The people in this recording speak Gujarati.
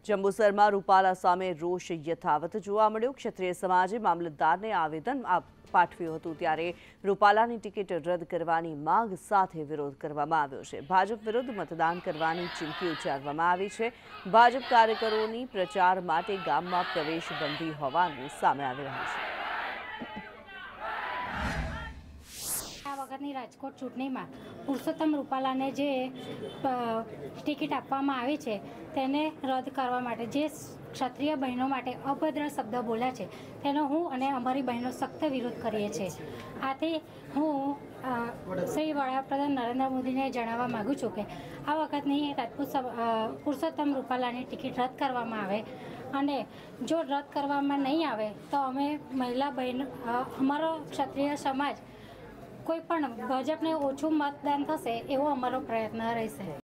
જંબુસરમાં રૂપાલા સામે રોષ યથાવત જોવા મળ્યો। ક્ષત્રિય સમાજે મામલતદારને આવેદન પાઠવ્યું હતું ત્યારે રૂપાલાની ટિકિટ રદ કરવાની માંગ સાથે વિરોધ કરવામાં આવ્યો છે। ભાજપ વિરુદ્ધ મતદાન કરવાની ચીમકી ઉચ્ચારવામાં આવી છે। ભાજપ કાર્યકરોની પ્રચાર માટે ગામમાં પ્રવેશબંધી હોવાનું સામે આવી રહ્યું છે। આ વખતની રાજકોટ ચૂંટણીમાં પુરુષોત્તમ રૂપાલાને જે ટિકિટ આપવામાં આવી છે તેને રદ કરવા માટે જે ક્ષત્રિય બહેનો માટે અભદ્ર શબ્દ બોલ્યા છે તેનો હું અને અમારી બહેનો સખ્ત વિરોધ કરીએ છીએ। આથી હું શ્રી વડાપ્રધાન નરેન્દ્ર મોદીને જણાવવા માગું છું કે આ વખતની પુરુષોત્તમ રૂપાલાની ટિકિટ રદ કરવામાં આવે અને જો રદ કરવામાં નહીં આવે તો અમે મહિલા બહેનો અમારો ક્ષત્રિય સમાજ કોઈ પણ ભાજપને ઓછું મતદાન થશે એવો અમારો પ્રયત્ન રહેશે।